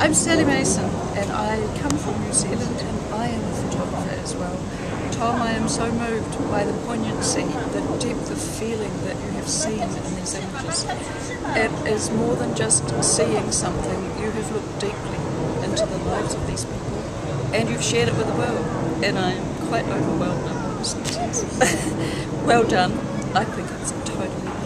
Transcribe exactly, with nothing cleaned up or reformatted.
I'm Sally Mason and I come from New Zealand and I am a photographer as well. Tom, I am so moved by the poignancy, the depth of feeling that you have seen in these images. It is more than just seeing something. You have looked deeply into the lives of these people and you've shared it with the world, and I am quite overwhelmed in all honesty. Well done. I think it's totally